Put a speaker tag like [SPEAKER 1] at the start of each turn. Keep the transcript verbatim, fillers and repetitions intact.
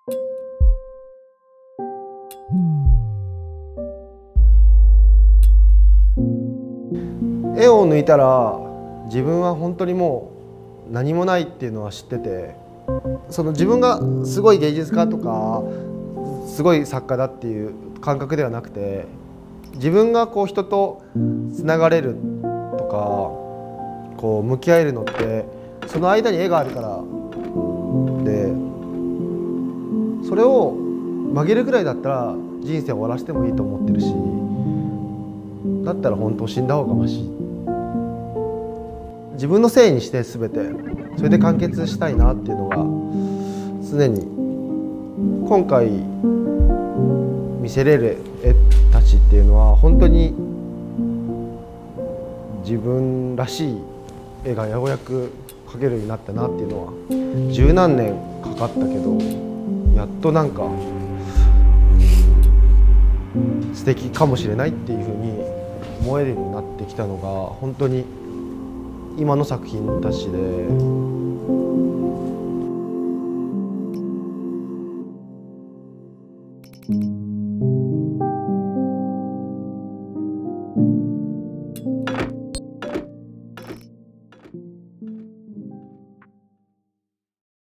[SPEAKER 1] 絵を抜いたら自分は本当にもう何もないっていうのは知ってて、その自分がすごい芸術家とかすごい作家だっていう感覚ではなくて、自分がこう人とつながれるとかこう向き合えるのってその間に絵があるからで、それを曲げるぐらいだったら人生を終わらせてもいいと思ってるし、だったら本当死んだ方がましい。自分のせいにして全てそれで完結したいなっていうのが常に、今回見せれる絵たちっていうのは本当に自分らしい絵がようやく描けるようになったなっていうのは十何年かかったけど、やっとなんか素敵かもしれないっていうふうに思えるようになってきたのが本当に今の作品たちで、